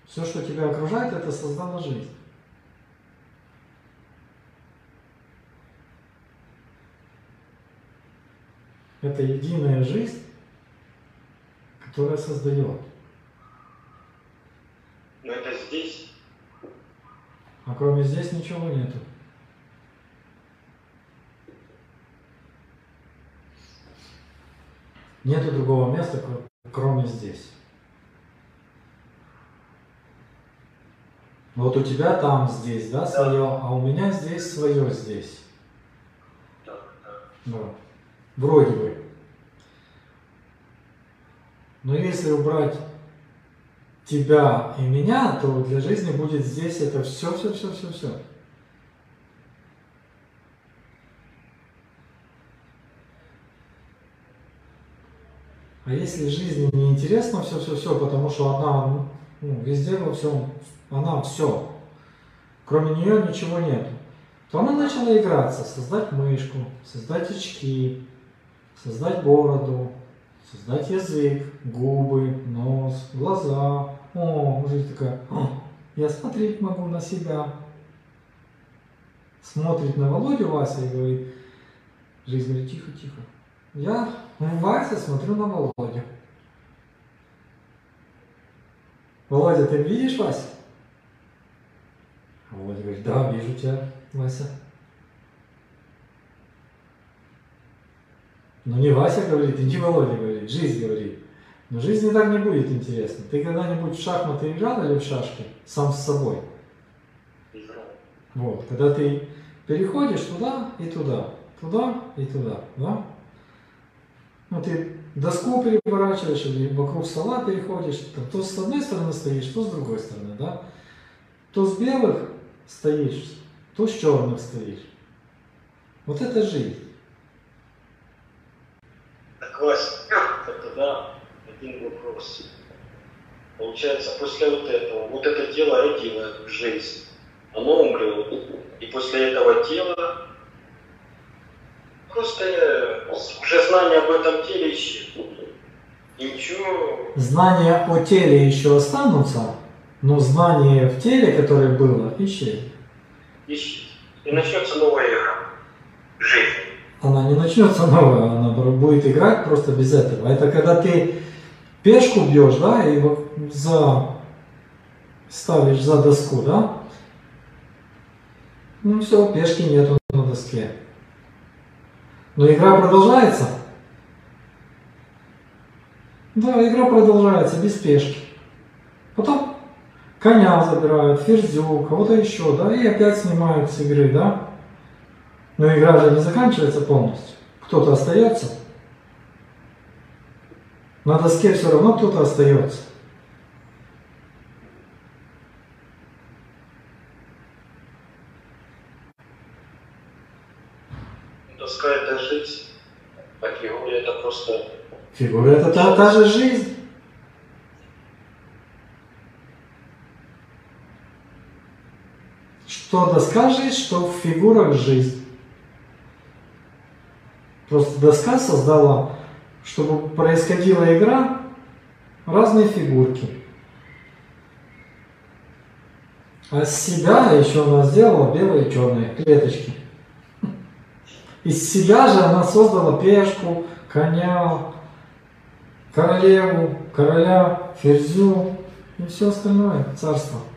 Все, что тебя окружает, это создала жизнь. Это единая жизнь, которая создает. Но это здесь. А кроме здесь ничего нету. Нету другого места, кроме здесь. Вот у тебя там здесь, да, свое, а у меня здесь свое здесь. Да. Вроде бы. Но если убрать тебя и меня, то для жизни будет здесь это все. А если жизни не интересно все, потому что она везде во всем, она все, кроме нее ничего нет, то она начала играться, создать мышку, создать очки, создать бороду, создать язык, губы, нос, глаза. О, жизнь такая, я смотреть могу на себя. Смотрит на Володю Вася и говорит, жизнь говорит, тихо. Я, Вася, смотрю на Володю. Володя, ты видишь Вася? Володя говорит, да, вижу тебя, Вася. Но не Вася говорит, и не Володя говорит, жизнь говорит. Но жизни так не будет интересно. Ты когда-нибудь в шахматы играл или в шашки сам с собой? Вот, когда ты переходишь туда и туда, да? Ну, ты доску переворачиваешь или вокруг стола переходишь, то с одной стороны стоишь, то с другой стороны, да? То с белых стоишь, то с черных стоишь. Вот это жизнь. Так, Вася, тогда один вопрос. Получается, после вот этого, вот это тело родило жизнь, оно умрет, и после этого тела просто уже знание об этом теле исчезнет. И ничего. Знания о теле еще останутся, но знание в теле, которое было, исчезнет. Исчезнет. И начнется новая эра жизни. Она не начнется новая, она будет играть просто без этого. Это когда ты пешку бьешь, да, и ставишь за доску, да? Ну все, пешки нету на доске. Но игра продолжается. Да, игра продолжается без пешки. Потом коня забирают, ферзю, кого-то еще, да, и опять снимают с игры, да. Но игра же не заканчивается полностью. Кто-то остается. На доске все равно кто-то остается. Доска — это жизнь, а фигура — это просто... Фигура — это та же жизнь. Что доска жизнь, что в фигурах жизнь. Просто доска создала, чтобы происходила игра, разные фигурки. А с себя еще она сделала белые и черные клеточки. Из себя же она создала пешку, коня, королеву, короля, ферзю и все остальное царство.